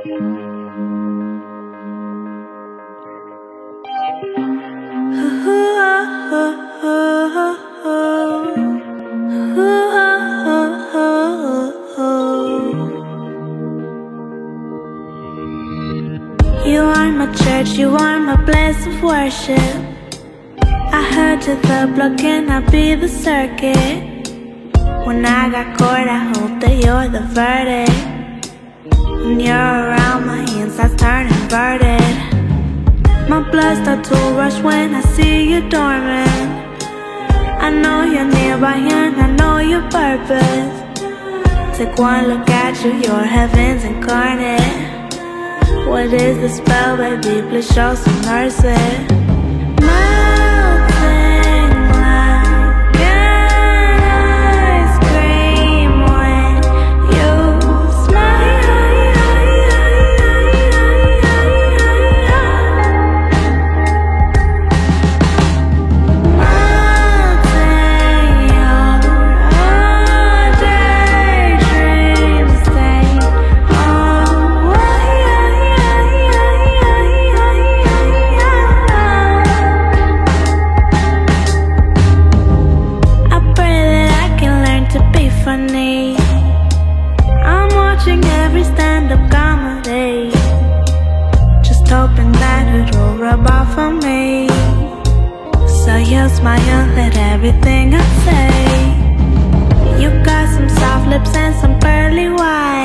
You are my church, you are my place of worship. I heard to the block, can I be the circuit? When I got caught, I hope that you're the verdict. When you're around, my insides turn inverted. My blood starts to rush when I see you dormant. I know you're nearby and I know your purpose. Take one look at you, you're heaven's incarnate. What is the spell, baby? Please show some mercy. Melting like an ice cream when you smile. Melting your daydream state. I'm watching every stand-up comedy, just hoping that it'll rub off on me. So you smile at everything I say. You got some soft lips and some pearly white.